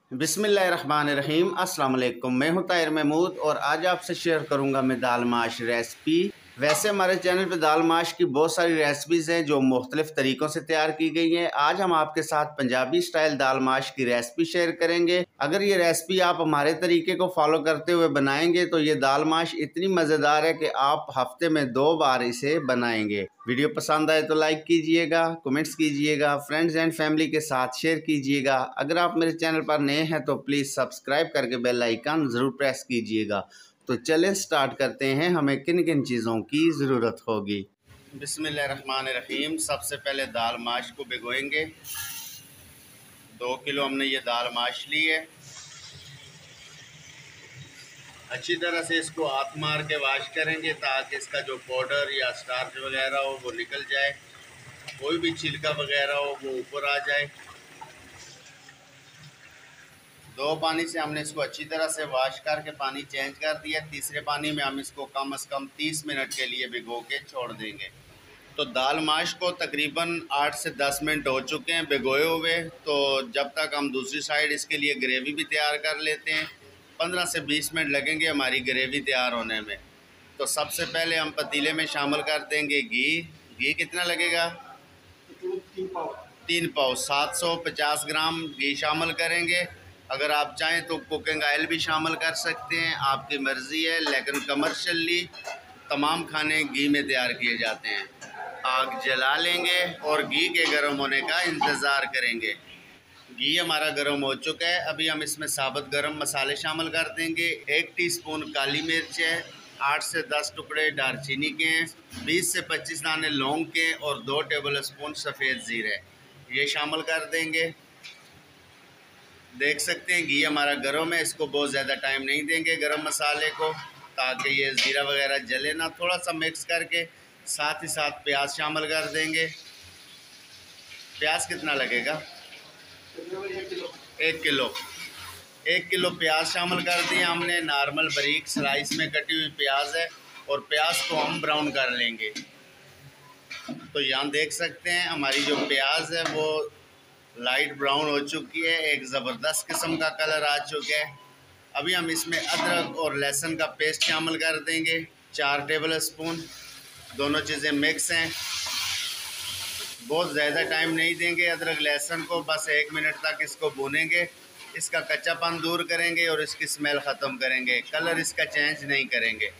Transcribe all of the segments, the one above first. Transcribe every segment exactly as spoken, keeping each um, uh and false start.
बिस्मिल्लाहिर्रहमानिर्रहीम। अस्सलाम वालेकुम। मैं हूं ताहिर महमूद और आज आपसे शेयर करूंगा मैं दाल माश रेसिपी। वैसे हमारे चैनल पे दाल माश की बहुत सारी रेसिपीज़ हैं जो मुख्तलिफ़ तरीक़ों से तैयार की गई हैं। आज हम आपके साथ पंजाबी स्टाइल दाल माश की रेसिपी शेयर करेंगे। अगर ये रेसिपी आप हमारे तरीके को फॉलो करते हुए बनाएंगे तो ये दाल माश इतनी मज़ेदार है कि आप हफ्ते में दो बार इसे बनाएंगे। वीडियो पसंद आए तो लाइक कीजिएगा, कमेंट्स कीजिएगा, फ्रेंड्स एंड फैमिली के साथ शेयर कीजिएगा। अगर आप मेरे चैनल पर नए हैं तो प्लीज़ सब्सक्राइब करके बेल आइकन ज़रूर प्रेस कीजिएगा। तो चलें स्टार्ट करते हैं, हमें किन किन चीज़ों की ज़रूरत होगी। बिस्मिल्लाहिर्रहमानिर्रहीम। सबसे पहले दाल माश को भिगोएंगे। दो किलो हमने ये दाल माश ली है। अच्छी तरह से इसको हाथ मार के वाश करेंगे ताकि इसका जो पाउडर या स्टार्च वगैरह हो वो निकल जाए, कोई भी छिलका वगैरह हो वो ऊपर आ जाए। दो पानी से हमने इसको अच्छी तरह से वॉश करके पानी चेंज कर दिया। तीसरे पानी में हम इसको कम से कम तीस मिनट के लिए भिगो के छोड़ देंगे। तो दाल माश को तकरीबन आठ से दस मिनट हो चुके हैं भिगोए हुए। तो जब तक हम दूसरी साइड इसके लिए ग्रेवी भी तैयार कर लेते हैं। पंद्रह से बीस मिनट लगेंगे हमारी ग्रेवी तैयार होने में। तो सबसे पहले हम पतीले में शामिल कर देंगे घी। घी कितना लगेगा? तीन पाव सात सौ पचास ग्राम घी शामिल करेंगे। अगर आप चाहें तो कुकिंग ऑयल भी शामिल कर सकते हैं, आपकी मर्ज़ी है, लेकिन कमर्शियली तमाम खाने घी में तैयार किए जाते हैं। आग जला लेंगे और घी के गर्म होने का इंतज़ार करेंगे। घी हमारा गर्म हो चुका है। अभी हम इसमें साबुत गरम मसाले शामिल कर देंगे। एक टीस्पून काली मिर्च है, आठ से दस टुकड़े दालचीनी के हैं, बीस से पच्चीस दाने लौंग के और दो टेबल स्पून सफ़ेद ज़ीरे ये शामिल कर देंगे। देख सकते हैं घी हमारा गर्म है। इसको बहुत ज़्यादा टाइम नहीं देंगे गरम मसाले को, ताकि ये ज़ीरा वगैरह जले ना। थोड़ा सा मिक्स करके साथ ही साथ प्याज शामिल कर देंगे। प्याज कितना लगेगा? एक किलो एक किलो प्याज शामिल कर दिए हमने। नॉर्मल बारीक स्लाइस में कटी हुई प्याज है और प्याज को हम ब्राउन कर लेंगे। तो यहाँ देख सकते हैं हमारी जो प्याज है वो लाइट ब्राउन हो चुकी है, एक ज़बरदस्त किस्म का कलर आ चुका है। अभी हम इसमें अदरक और लहसुन का पेस्ट शामिल कर देंगे, चार टेबल स्पून। दोनों चीज़ें मिक्स हैं। बहुत ज़्यादा टाइम नहीं देंगे अदरक लहसुन को, बस एक मिनट तक इसको भूनेंगे। इसका कच्चापन दूर करेंगे और इसकी स्मेल ख़त्म करेंगे, कलर इसका चेंज नहीं करेंगे।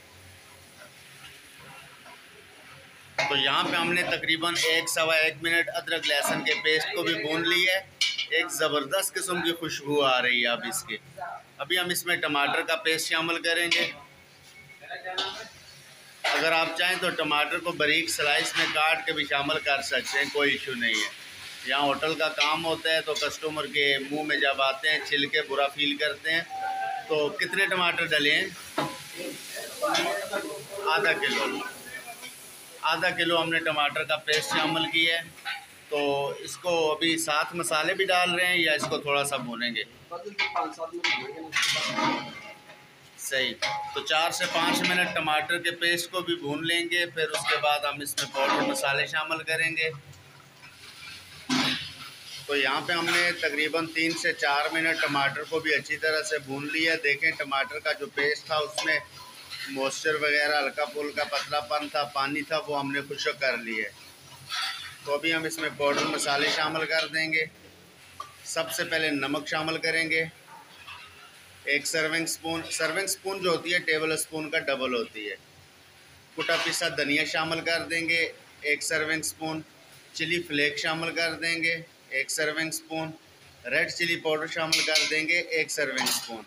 तो यहाँ पे हमने तकरीबन एक सवा एक मिनट अदरक लहसुन के पेस्ट को भी भून लिया है। एक ज़बरदस्त किस्म की खुशबू आ रही है अब इसकी। अभी हम इसमें टमाटर का पेस्ट शामिल करेंगे। अगर आप चाहें तो टमाटर को बारीक स्लाइस में काट के भी शामिल कर सकते हैं, कोई इशू नहीं है। यहाँ होटल का काम होता है तो कस्टमर के मुंह में जब आते हैं छिल के बुरा फील करते हैं। तो कितने टमाटर डले हैं? आधा किलो आधा किलो हमने टमाटर का पेस्ट शामिल किया है। तो इसको अभी साथ मसाले भी डाल रहे हैं या इसको थोड़ा सा भूनेंगे? सही। तो चार से पाँच मिनट टमाटर के पेस्ट को भी भून लेंगे। फिर उसके बाद हम इसमें पाउडर मसाले शामिल करेंगे। तो यहाँ पे हमने तकरीबन तीन से चार मिनट टमाटर को भी अच्छी तरह से भून लिया। देखें टमाटर का जो पेस्ट था उसमें मॉइस्चर वगैरह, हल्का फुल्का पतलापन था, पानी था, वो हमने खुश्क कर लिया। तो अभी हम इसमें पाउडर मसाले शामिल कर देंगे। सबसे पहले नमक शामिल करेंगे, एक सर्विंग स्पून। सर्विंग स्पून जो होती है टेबल स्पून का डबल होती है। कुटा पिसा धनिया शामिल कर देंगे, एक सर्विंग स्पून। चिली फ्लेक्स शामिल कर देंगे, एक serving spoon. Red chilli powder शामिल कर देंगे, एक सर्विंग स्पून।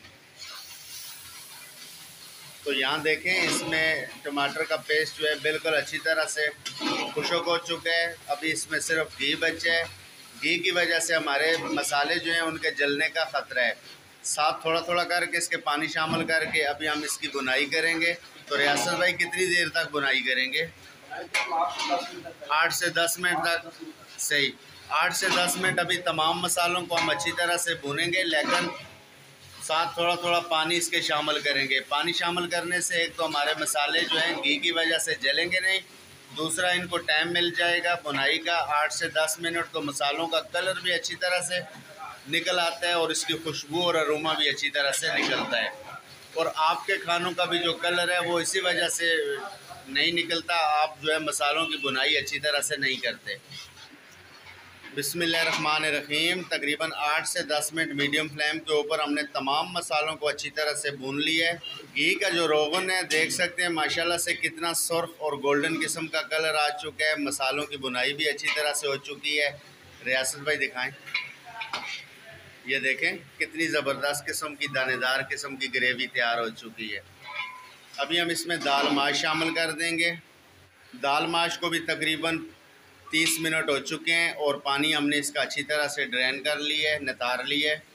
तो यहाँ देखें इसमें टमाटर का पेस्ट जो है बिल्कुल अच्छी तरह से खुश्क हो चुका है। अभी इसमें सिर्फ घी बचा है। घी की वजह से हमारे मसाले जो हैं उनके जलने का ख़तरा है। साथ थोड़ा थोड़ा करके इसके पानी शामिल करके अभी हम इसकी बुनाई करेंगे। तो रियासत भाई कितनी देर तक बुनाई करेंगे? आठ से दस मिनट तक। सही, आठ से दस मिनट अभी तमाम मसालों को हम अच्छी तरह से भूनेंगे, लेकिन साथ थोड़ा थोड़ा पानी इसके शामिल करेंगे। पानी शामिल करने से एक तो हमारे मसाले जो हैं घी की वजह से जलेंगे नहीं, दूसरा इनको टाइम मिल जाएगा बुनाई का आठ से दस मिनट। तो मसालों का कलर भी अच्छी तरह से निकल आता है और इसकी खुशबू और अरोमा भी अच्छी तरह से निकलता है। और आपके खानों का भी जो कलर है वो इसी वजह से नहीं निकलता, आप जो है मसालों की बुनाई अच्छी तरह से नहीं करते। बिस्मिल्लाहिर्रहमानिर्रहीम। तकरीबन आठ से दस मिनट मीडियम फ्लेम के ऊपर हमने तमाम मसालों को अच्छी तरह से भून लिया है। घी का जो रोगन है देख सकते हैं माशाल्लाह से कितना सुर्ख और गोल्डन किस्म का कलर आ चुका है। मसालों की बुनाई भी अच्छी तरह से हो चुकी है। रियासत भाई दिखाएं, ये देखें कितनी ज़बरदस्त किस्म की दानेदार किस्म की ग्रेवी तैयार हो चुकी है। अभी हम इसमें दाल माश शामिल कर देंगे। दाल माश को भी तकरीबन तीस मिनट हो चुके हैं और पानी हमने इसका अच्छी तरह से ड्रेन कर लिया है, नितार लिया है।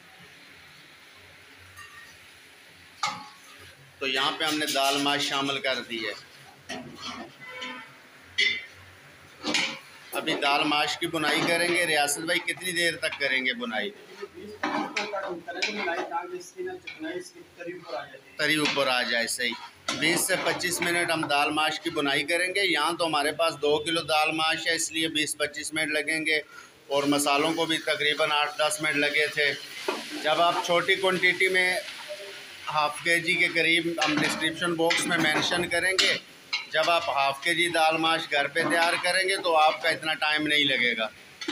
तो यहाँ पे हमने दाल माश शामिल कर दी है। अभी दाल माश की बुनाई करेंगे। रियासत भाई कितनी देर तक करेंगे बुनाई? तरी ऊपर आ जाए, सही। बीस से पच्चीस मिनट हम दाल माश की बुनाई करेंगे। यहाँ तो हमारे पास दो किलो दाल माश है, इसलिए बीस पच्चीस मिनट लगेंगे और मसालों को भी तकरीबन आठ दस मिनट लगे थे। जब आप छोटी क्वांटिटी में हाफ़ के जी के करीब, हम डिस्क्रिप्शन बॉक्स में मेंशन करेंगे, जब आप हाफ़ के जी दाल माश घर पे तैयार करेंगे तो आपका इतना टाइम नहीं लगेगा।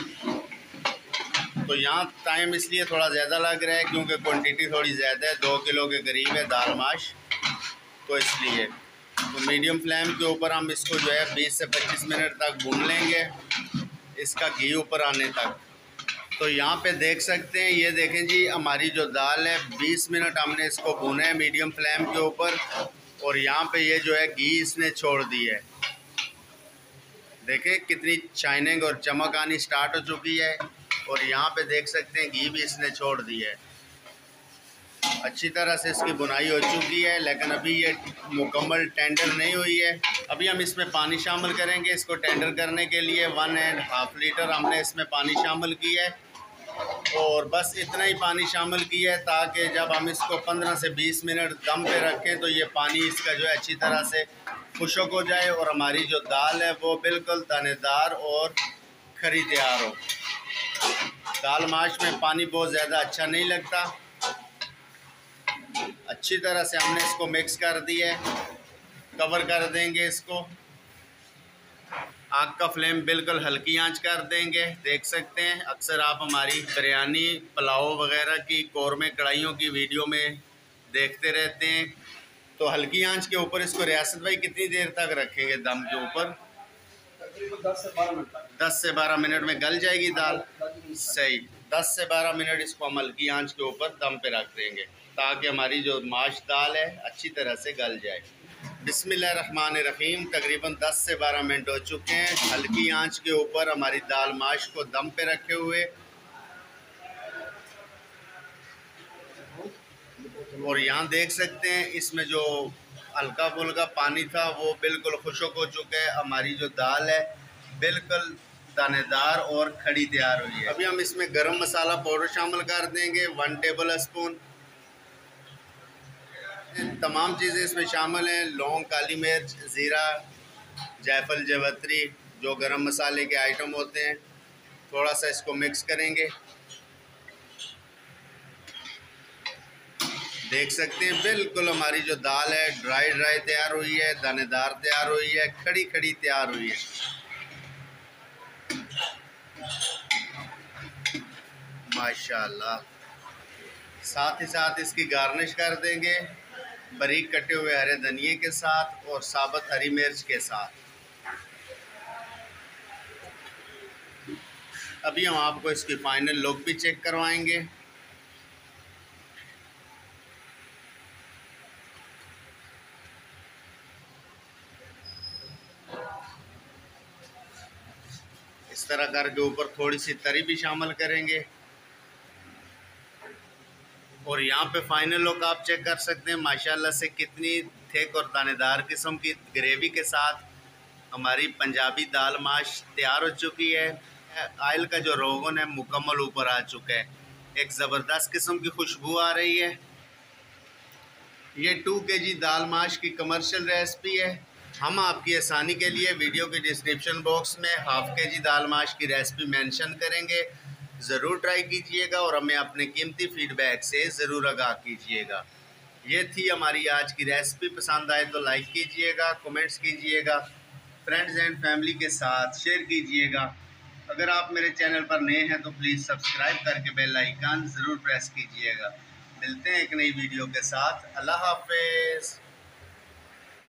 तो यहाँ टाइम इसलिए थोड़ा ज़्यादा लग रहा है क्योंकि क्वांटिटी थोड़ी ज़्यादा है, दो किलो के करीब है दाल माश, तो इसलिए। तो मीडियम फ्लेम के ऊपर हम इसको जो है बीस से पच्चीस मिनट तक भून लेंगे, इसका घी ऊपर आने तक। तो यहाँ पे देख सकते हैं, ये देखें जी हमारी जो दाल है बीस मिनट हमने इसको भूना है मीडियम फ्लेम के ऊपर और यहाँ पे ये जो है घी इसने छोड़ दी है। देखें कितनी शाइनिंग और चमक आनी स्टार्ट हो चुकी है और यहाँ पे देख सकते हैं घी भी इसने छोड़ दी है। अच्छी तरह से इसकी बुनाई हो चुकी है, लेकिन अभी ये मुकम्मल टेंडर नहीं हुई है। अभी हम इसमें पानी शामिल करेंगे। इसको टेंडर करने के लिए वन एंड हाफ लीटर हमने इसमें पानी शामिल किया है और बस इतना ही पानी शामिल किया है ताकि जब हम इसको पंद्रह से बीस मिनट दम पे रखें तो ये पानी इसका जो है अच्छी तरह से खुश्क हो जाए और हमारी जो दाल है वो बिल्कुल दानेदार और खरी तैयार हो। दाल माश में पानी बहुत ज़्यादा अच्छा नहीं लगता। अच्छी तरह से हमने इसको मिक्स कर दिया है, कवर कर देंगे इसको। आग का फ्लेम बिल्कुल हल्की आंच कर देंगे। देख सकते हैं अक्सर आप हमारी बिरयानी, पुलाव वगैरह की कौरमे कढ़ाइयों की वीडियो में देखते रहते हैं। तो हल्की आंच के ऊपर इसको रियासत भाई कितनी देर तक रखेंगे दम के ऊपर? तकरीबन दस से बारह मिनट दस से बारह मिनट में गल जाएगी दाल, सही। दस से बारह मिनट इसको हम हल्की आंच के ऊपर दम पे रख देंगे ताकि हमारी जो माश दाल है अच्छी तरह से गल जाए। बिस्मिल्लाहिर्रहमानिर्रहीम। तकरीबन दस से बारह मिनट हो चुके हैं हल्की आंच के ऊपर हमारी दाल माश को दम पे रखे हुए और यहाँ देख सकते हैं इसमें जो हल्का फुल्का पानी था वो बिल्कुल खुश्क हो चुका है। हमारी जो दाल है बिल्कुल दानेदार और खड़ी तैयार हुई है। अभी हम इसमें गरम मसाला पाउडर शामिल कर देंगे, वन टेबल स्पून। तमाम चीज़ें इसमें शामिल हैं, लौंग, काली मिर्च, ज़ीरा, जायफल, जवत्री, जो गरम मसाले के आइटम होते हैं। थोड़ा सा इसको मिक्स करेंगे। देख सकते हैं बिल्कुल हमारी जो दाल है ड्राई ड्राई तैयार हुई है, दानेदार तैयार हुई है, खड़ी खड़ी तैयार हुई है। माशाल्लाह। साथ ही साथ इसकी गार्निश कर देंगे बारीक कटे हुए हरे धनिए के साथ और साबुत हरी मिर्च के साथ। अभी हम आपको इसकी फाइनल लुक भी चेक करवाएंगे। इस तरह करके ऊपर थोड़ी सी तरी भी शामिल करेंगे और यहाँ पे फाइनल लुक आप चेक कर सकते हैं माशाल्लाह से कितनी थिक और दानेदार किस्म की ग्रेवी के साथ हमारी पंजाबी दाल माश तैयार हो चुकी है। आयल का जो रोगन है मुकम्मल ऊपर आ चुका है, एक ज़बरदस्त किस्म की खुशबू आ रही है। ये टू के जी दाल माश की कमर्शियल रेसिपी है। हम आपकी आसानी के लिए वीडियो के डिस्क्रिप्शन बॉक्स में हाफ़ के जी दाल माश की रेसिपी मेंशन करेंगे। ज़रूर ट्राई कीजिएगा और हमें अपने कीमती फीडबैक से ज़रूर आगाह कीजिएगा। ये थी हमारी आज की रेसिपी। पसंद आए तो लाइक कीजिएगा, कमेंट्स कीजिएगा, फ्रेंड्स एंड फैमिली के साथ शेयर कीजिएगा। अगर आप मेरे चैनल पर नए हैं तो प्लीज़ सब्सक्राइब करके बेल आइकन ज़रूर प्रेस कीजिएगा। मिलते हैं एक नई वीडियो के साथ। अल्लाह हाफ़िज़।